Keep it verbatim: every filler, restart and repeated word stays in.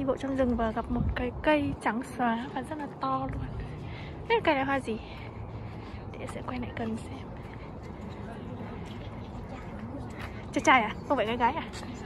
đi bộ trong rừng và gặp một cái cây trắng xóa và rất là to luôn. Biết cây này hoa gì? Để sẽ quay lại gần xem. Trai trai à? Không phải gái gái à?